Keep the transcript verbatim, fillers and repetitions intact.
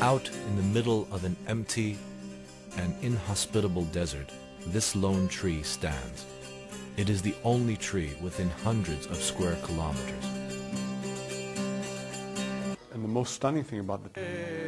Out in the middle of an empty and inhospitable desert, this lone tree stands. It is the only tree within hundreds of square kilometers. And the most stunning thing about the